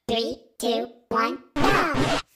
3, 2, 1, go!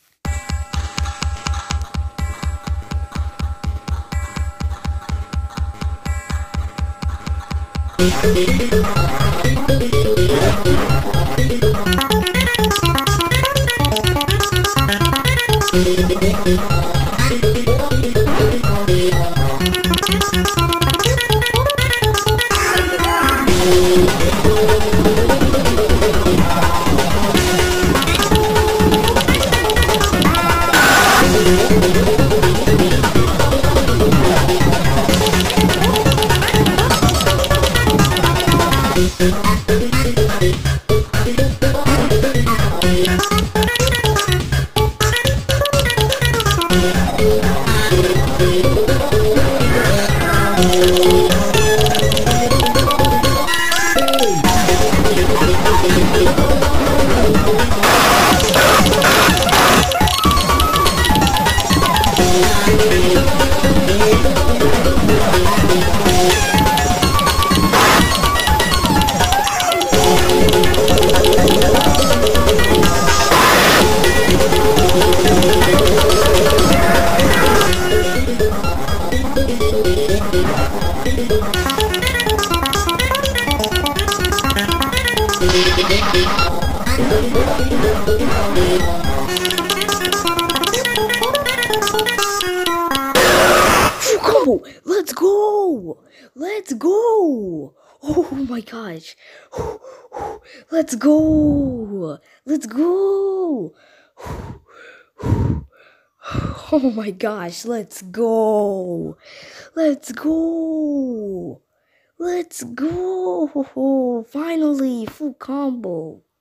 Combo! Let's go! Let's go! Oh my gosh! Let's go! Let's go! Oh my gosh! Let's go! Let's go! Let's go! Finally, full combo!